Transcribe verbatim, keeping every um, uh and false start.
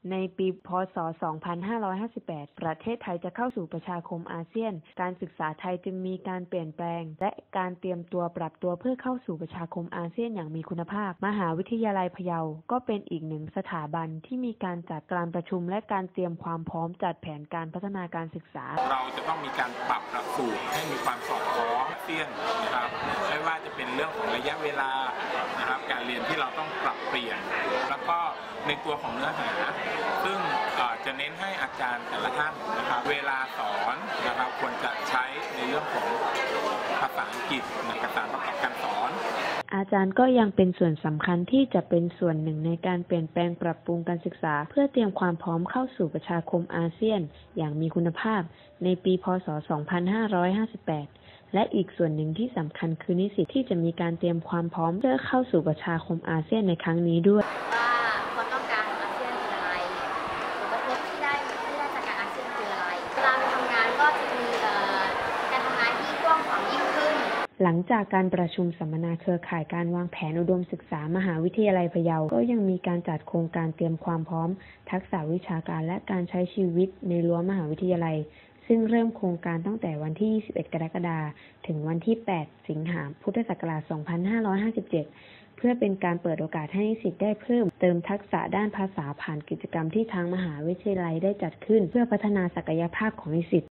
ในปีพ.ศ. สองพันห้าร้อยห้าสิบแปด ประเทศไทยจะเข้าสู่ประชาคมอาเซียน การศึกษาไทยจึงมีการเปลี่ยนแปลงและการเตรียมตัวปรับตัวเพื่อเข้าสู่ประชาคมอาเซียนอย่างมีคุณภาพ มหาวิทยาลัยพะเยาก็เป็นอีกหนึ่งสถาบันที่มีการจัดการประชุมและการเตรียมความพร้อมจัดแผนการพัฒนาการศึกษาเราจะต้องมีการปรับหลักสูตรให้มีความสอดคล้องอาเซียนนะครับไม่ว่าจะเป็นเรื่องของระยะเวลานะครับการเรียนที่เราต้องปรับเปลี่ยนแล้วก็ในตัวของเนื้อหาซึ่งจะเน้นให้อาจารย์แต่ละท่านนะครับเวลาสอนนะครับควรจะใช้ในเรื่องของภาษาอังกฤษในการประกอบการสอนอาจารย์ก็ยังเป็นส่วนสำคัญที่จะเป็นส่วนหนึ่งในการเปลี่ยนแปลงปรับปรุงการศึกษาเพื่อเตรียมความพร้อมเข้าสู่ประชาคมอาเซียนอย่างมีคุณภาพในปีพ.ศ. สองพันห้าร้อยห้าสิบแปด และอีกส่วนหนึ่งที่สำคัญคือนิสิตที่จะมีการเตรียมความพร้อมเพื่อเข้าสู่ประชาคมอาเซียนในครั้งนี้ด้วยว่าความต้องการของอาเซียนคืออะไรผลกระทบที่ได้ที่ได้จากการอาเซียนคืออะไรเวลาไปทำงานก็จะมีการทำงานที่กว้างขวางยิ่งขึ้นหลังจากการประชุมสัมมนาเครือข่ายการวางแผนอุดมศึกษามหาวิทยาลัยพะเยาก็ยังมีการจัดโครงการเตรียมความพร้อมทักษะวิชาการและการใช้ชีวิตในรั้วมหาวิทยาลัยซึ่งเริ่มโครงการตั้งแต่วันที่ยี่สิบเอ็ดกรกฎาคมถึงวันที่แปดสิงหาคมพุทธศักราชสองพันห้าร้อยห้าสิบเจ็ดเพื่อเป็นการเปิดโอกาสให้นิสิตได้เพิ่มเติมทักษะด้านภาษาผ่านกิจกรรมที่ทางมหาวิทยาลัยได้จัดขึ้นเพื่อพัฒนาศักยภาพของนิสิต